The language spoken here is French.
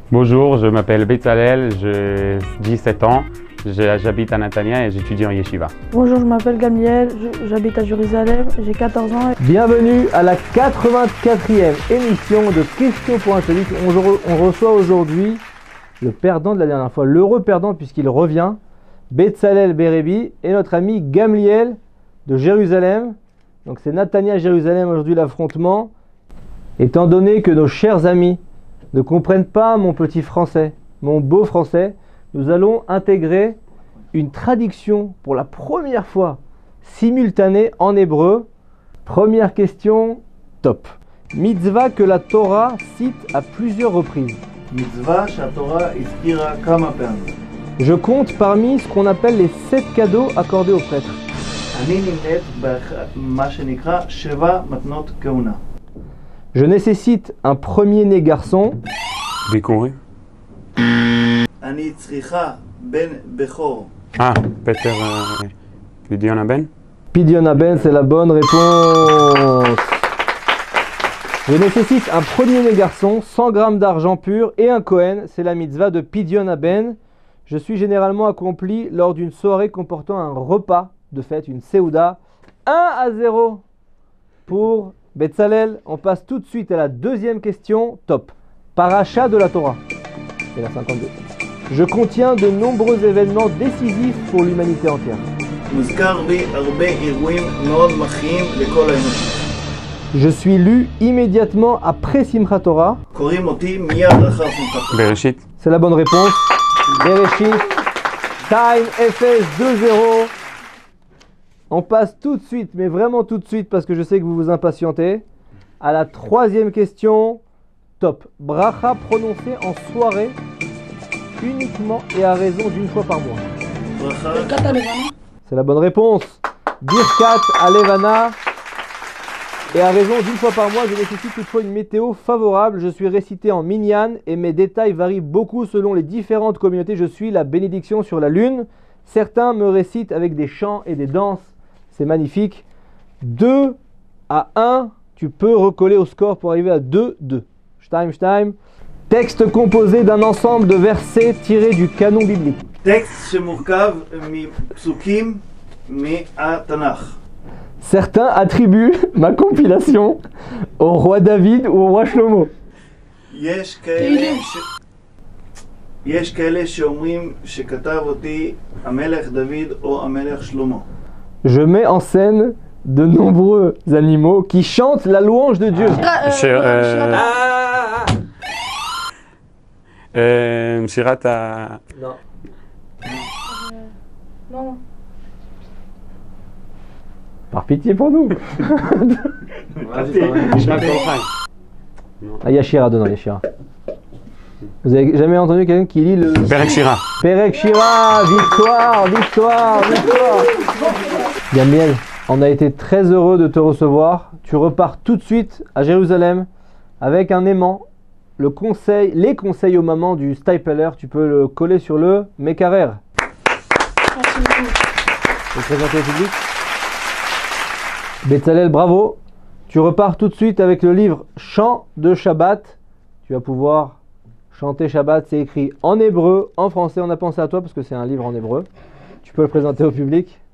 Bonjour, je m'appelle Betzalel, j'ai 17 ans, j'habite à Natania et j'étudie en yeshiva. Bonjour, je m'appelle Gamliel, j'habite à Jérusalem, j'ai 14 ans. Bienvenue à la 84e émission de Questions pour Insolites. On reçoit aujourd'hui le perdant de la dernière fois, l'heureux perdant puisqu'il revient, Betzalel Berebi et notre ami Gamliel de Jérusalem. Donc c'est Natania Jérusalem aujourd'hui l'affrontement. Étant donné que nos chers amis ne comprennent pas mon petit français, mon beau français, nous allons intégrer une traduction pour la première fois simultanée en hébreu. Première question, top. Mitzvah que la Torah cite à plusieurs reprises. Mitzvah שהתורה הזכירה כמה פעמים. Je compte parmi ce qu'on appelle les 7 cadeaux accordés aux prêtres. אני נמנית במה שנקרא 7 מתנות כהונה. Je nécessite un premier-né garçon. Bikouri. אני צריכה בן בכור. Ah, Peter Lidiana Ben. Pidyon Ben, c'est la bonne réponse. Je nécessite un premier-né garçon, 100 grammes d'argent pur et un Kohen, c'est la mitzvah de Pidyon Ben. Je suis généralement accompli lors d'une soirée comportant un repas de fête, une Seouda. 1-0 pour Betzalel. On passe tout de suite à la deuxième question, top. Paracha de la Torah, c'est la 52. Je contiens de nombreux événements décisifs pour l'humanité entière. מוזכר בי הרבה אירועים מאוד מכריעים לכל האנושות. Je suis lu immédiatement après Simchat Torah. קוראים אותי מיד אחר שמחת תורה. Bereshit. C'est la bonne réponse. Bereshit. Time FS 2-0. On passe tout de suite, mais vraiment tout de suite, parce que je sais que vous vous impatientez, à la troisième question. Top. Bracha prononcée en soirée, uniquement et à raison d'une fois par mois. ברכה. C'est la bonne réponse. Birkat Alevana. Et à raison d'une fois par mois, je nécessite toutefois une météo favorable. Je suis récité en minyan et mes détails varient beaucoup selon les différentes communautés. Je suis la bénédiction sur la lune. Certains me récitent avec des chants et des danses. C'est magnifique. 2-1. Tu peux recoller au score pour arriver à 2-2. Stein. Texte composé d'un ensemble de versets tirés du canon biblique. טקסט שמורכב מפסוקים מהתנ"ך. Certains attribuent ma compilation au roi David ou au roi Shlomo. יש כאלה שאומרים שכתב אותי המלך דוד או המלך שלמה. Je mets en scène de nombreux animaux qui chantent la louange de Dieu. שירת ה... Non. Non, Par pitié pour nous. Ah, Yashira, donnant Yashira. Vous avez jamais entendu quelqu'un qui lit le... Perek Shira. Perek Shira, victoire. Gamliel, on a été très heureux de te recevoir. Tu repars tout de suite à Jérusalem avec un aimant. Les conseils aux mamans du Stapler, tu peux le coller sur le Mekarer. merci beaucoup. Le présenter au public. Betzalel, bravo. Tu repars tout de suite avec le livre Chant de Shabbat. Tu vas pouvoir chanter Shabbat. C'est écrit en hébreu, en français. On a pensé à toi parce que c'est un livre en hébreu. Tu peux le présenter au public.